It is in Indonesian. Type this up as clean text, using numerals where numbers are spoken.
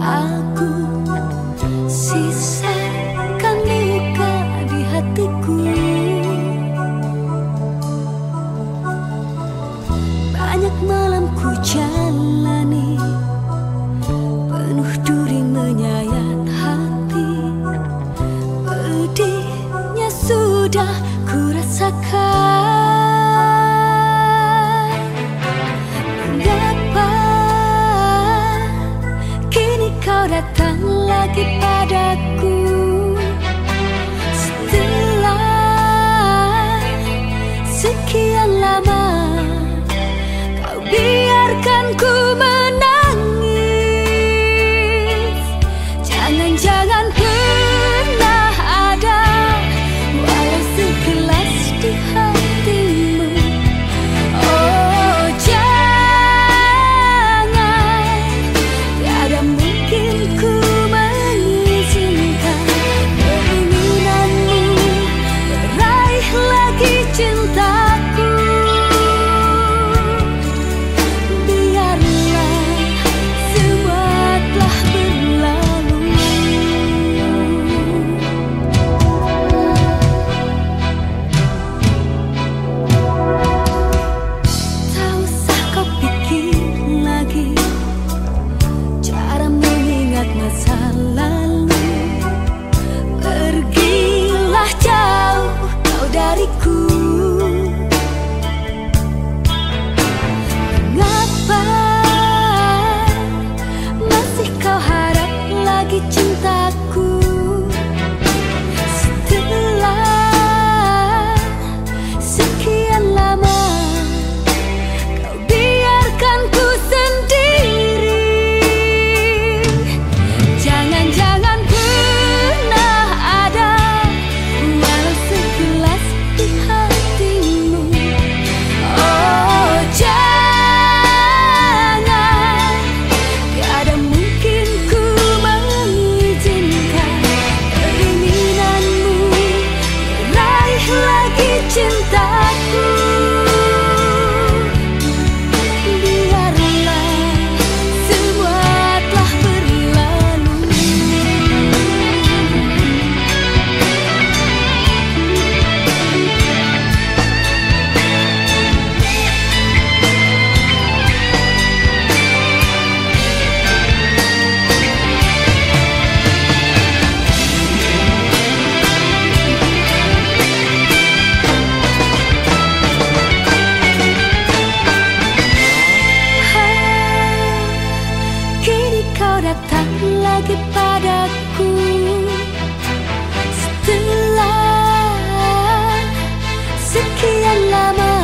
Aku sisakan luka di hatiku. Banyak malam ku jalani, penuh duri menyayat hati. Pedihnya sudah ku rasakan. Mengapa kini kau datang lagi padaku? Setelah sekian lama kau biarkan ku menangis. Jangan-jangan pernah ada walau sekilas di hatimu. Oh jangan, tiada mungkin ku mengizinkan keinginanmu meraih lagi cintaku. Masa lalu, pergilah jauh kau dariku. Mengapa masih kau harap lagi cintaku? Setelah sekian lama kau biarkan ku sendiri. Jangan pernah ada walau sekilas di hatimu. Oh jangan, tiada mungkin ku mengizinkan keinginanmu meraih lagi cintaku. Kau datang lagi padaku. Setelah sekian lama